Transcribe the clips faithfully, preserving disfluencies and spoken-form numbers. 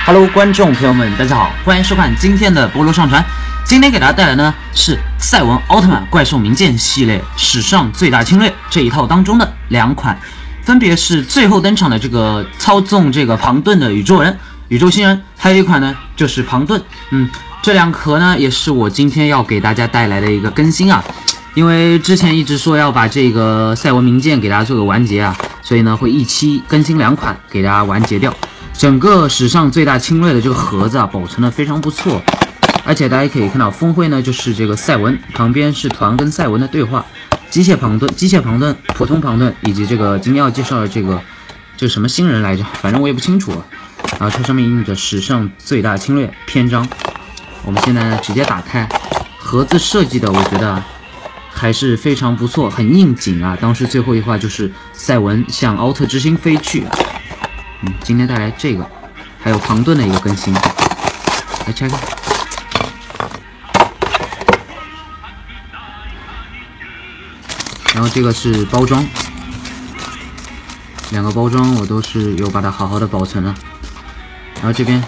Hello， 观众朋友们，大家好，欢迎收看今天的菠萝上传。今天给大家带来呢是赛文奥特曼怪兽名剑系列史上最大侵略这一套当中的两款，分别是最后登场的这个操纵这个庞顿的宇宙人、宇宙新人，还有一款呢就是庞顿。嗯，这两壳呢也是我今天要给大家带来的一个更新啊。因为之前一直说要把这个赛文名剑给大家做个完结啊，所以呢会一期更新两款给大家完结掉。整个史上最大侵略的这个盒子啊，保存的非常不错，而且大家可以看到峰徽呢就是这个赛文，旁边是团跟赛文的对话，机械庞顿、机械庞顿、普通庞顿，以及这个今天要介绍的这个这个什么新人来着，反正我也不清楚啊。啊，它上面印着史上最大侵略篇章。我们现在呢直接打开盒子，设计的我觉得还是非常不错，很应景啊。当时最后一话就是赛文向奥特之星飞去。嗯，今天带来这个，还有庞顿的一个更新，来拆开。然后这个是包装，两个包装我都是有把它好好的保存了。然后这边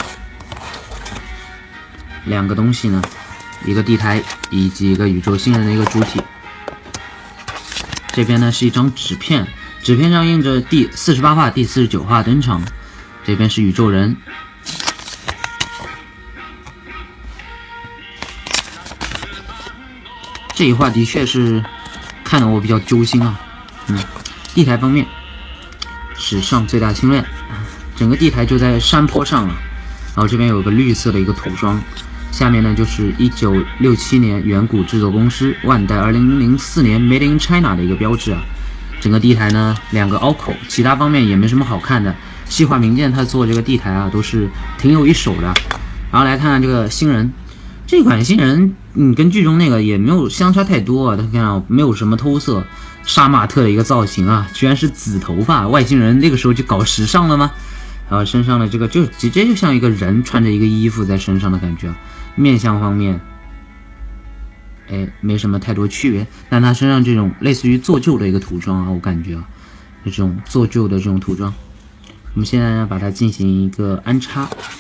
两个东西呢，一个地台以及一个宇宙新人的一个主体。这边呢是一张纸片。纸片上印着第四十八话、第四十九话登场，这边是宇宙人。这一话的确是看得我比较揪心啊。嗯，地台方面，史上最大侵略，整个地台就在山坡上了。然后这边有个绿色的一个涂装，下面呢就是一九六七年远古制作公司万代二零零四年 Made in China 的一个标志啊。整个地台呢，两个凹口，其他方面也没什么好看的。细化名剑他做这个地台啊，都是挺有一手的。然后来看看这个新人，这款新人，嗯，跟剧中那个也没有相差太多啊。大家看啊，没有什么偷色，杀马特的一个造型啊，居然是紫头发，外星人那个时候就搞时尚了吗？然后身上的这个就直接就像一个人穿着一个衣服在身上的感觉。面相方面，哎，没什么太多区别，但他身上这种类似于做旧的一个涂装啊，我感觉啊，这种做旧的这种涂装，我们现在呢把它进行一个安插，